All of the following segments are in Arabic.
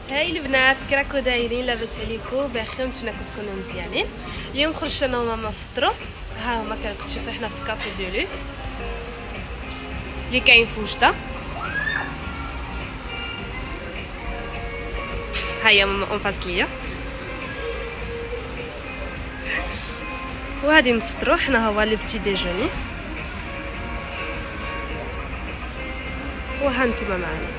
هاي البنات كراكو دايرين؟ لاباس عليكم؟ بخير؟ نتمنى تكونوا مزيانين. اليوم خرجت انا وماما فطروا. ها هما كما كتشوفوا حنا في كافي ديلوكس اللي كاين في وجده. ها هي ماما اون فاس ليا وغادي نفطروا. حنا هو لي بتي ديجوني وها نتوما معنا.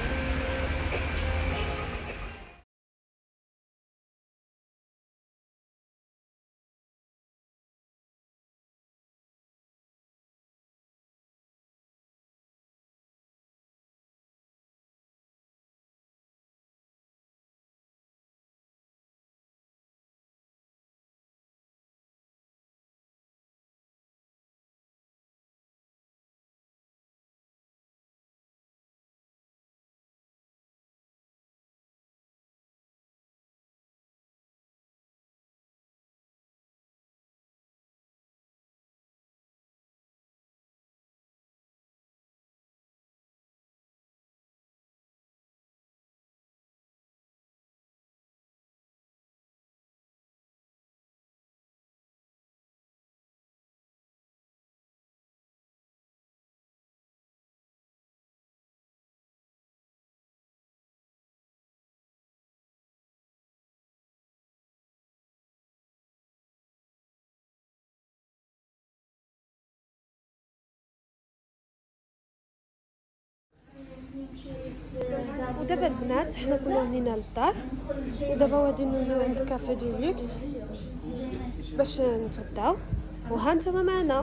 ودابا البنات حنا كنا ولينا للدار، ودابا غادي نوليو عند كافي ديلوكس باش نتغداو، وها نتوما معنا.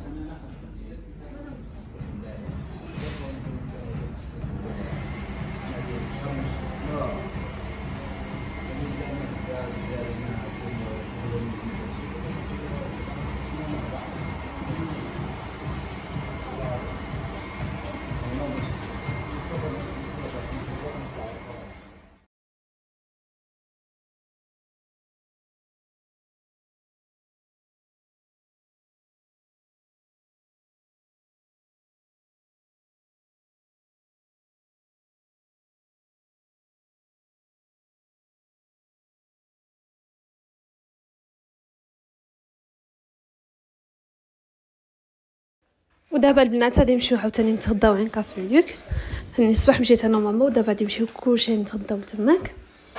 ودابا البنات غادي نمشيو عاوتاني نتغداو عند كافي ديلوكس. الصباح مشيت انا وماما، ودابا غادي نمشيو كلشي نتغداو تماك.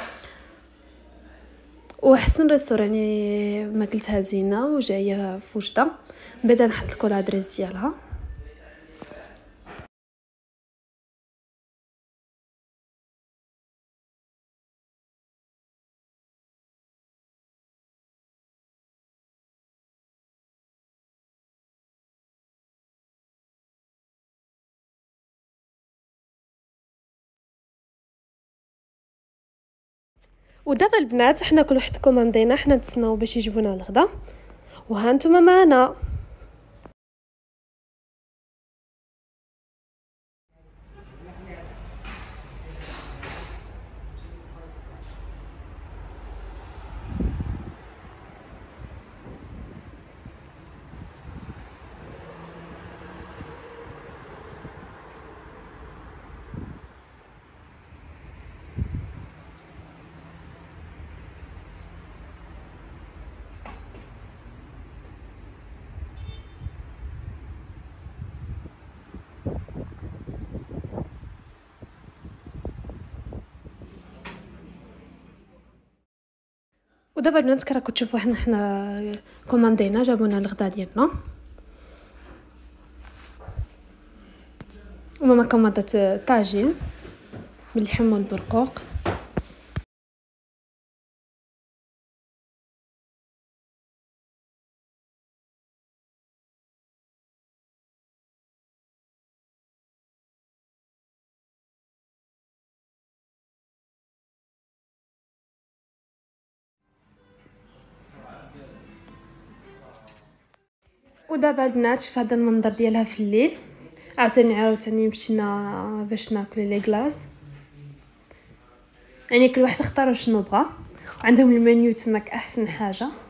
وحسن ريستوران يعني ماكلتها زينه وجايه في وجده. من بعد نحط لكم الادريس ديالها. ودابا البنات حنا كل واحد كوماندينا، حنا نتسناو باش يجيبونا الغدا، وها نتوما معنا. ودابا البنات كراكم تشوفوا حنا كوماندينا، جابونا الغدا ديالنا. وماما كوماندات طاجين باللحم والبرقوق. ودابا البنات في هذا المنظر ديالها في الليل. عاوتاني مشينا باش ناكلو لي كلاص، يعني كل واحد اختار شنو بغا، وعندهم المنيو تماك احسن حاجه.